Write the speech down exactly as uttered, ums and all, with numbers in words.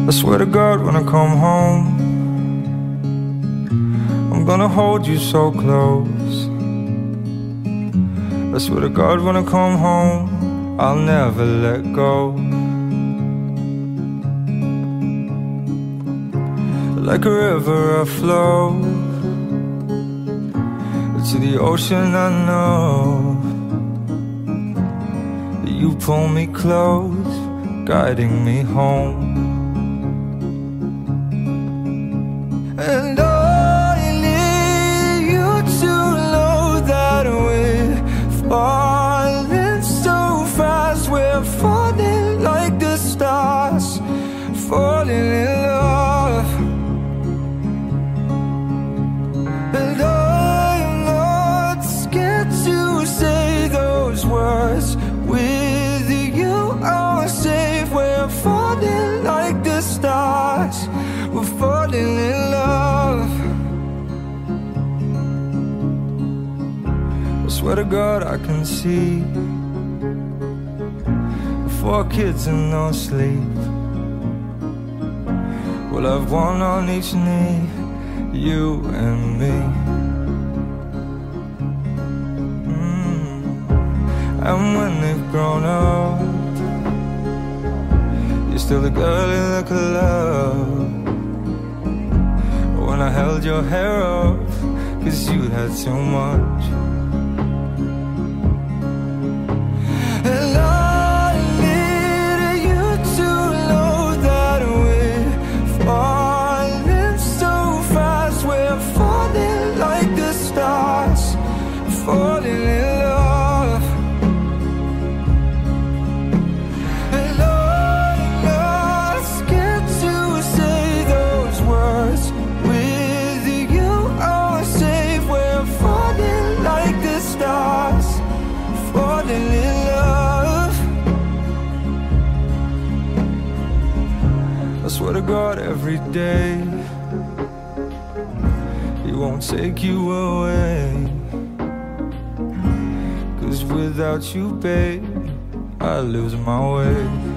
I swear to God, when I come home, I'm gonna hold you so close. I swear to God, when I come home, I'll never let go. Like a river I flow to the ocean. I know you pull me close, guiding me home. And I need you to know that we're falling so fast. We're falling like the stars, falling in love. And I'm not scared to say those words. With you I'm safe. We're falling like the stars, we're falling in love. I swear to God I can see four kids and no sleep. We'll have one on each knee, you and me. mm. And when they've grown up, you're still the girl in the club. When I held your hair up, 'cause you had too much. And I need you to know that we're falling so fast. We're falling like the stars, falling in love. And I'm not scared to say those words. With you I'm safe. We're falling like the stars, falling in love. I swear to God every day He won't take you away. 'Cause without you, babe, I lose my way.